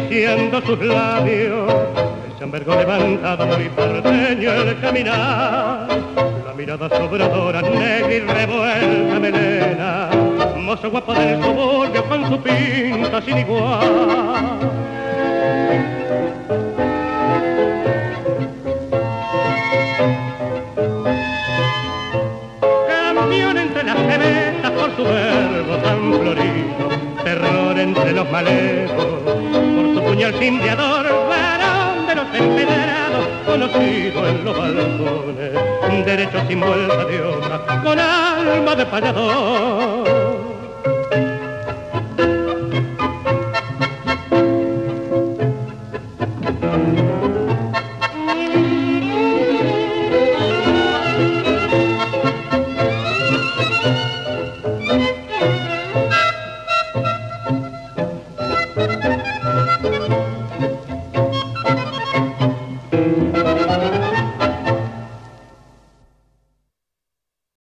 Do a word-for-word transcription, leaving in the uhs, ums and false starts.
acariciando sus labios. El chambergo levantado muy porteño el caminar, la mirada sobradora, negra y revuelta melena, mozo guapo del suburbio con su pinta sin igual. Campeón entre las cementas por su verbo tan florido, terror entre los malevos por su puñal cimbriador, varón de los empedrados, conocido en los balcones, derecho sin vuelta de hoja, con alma de payador.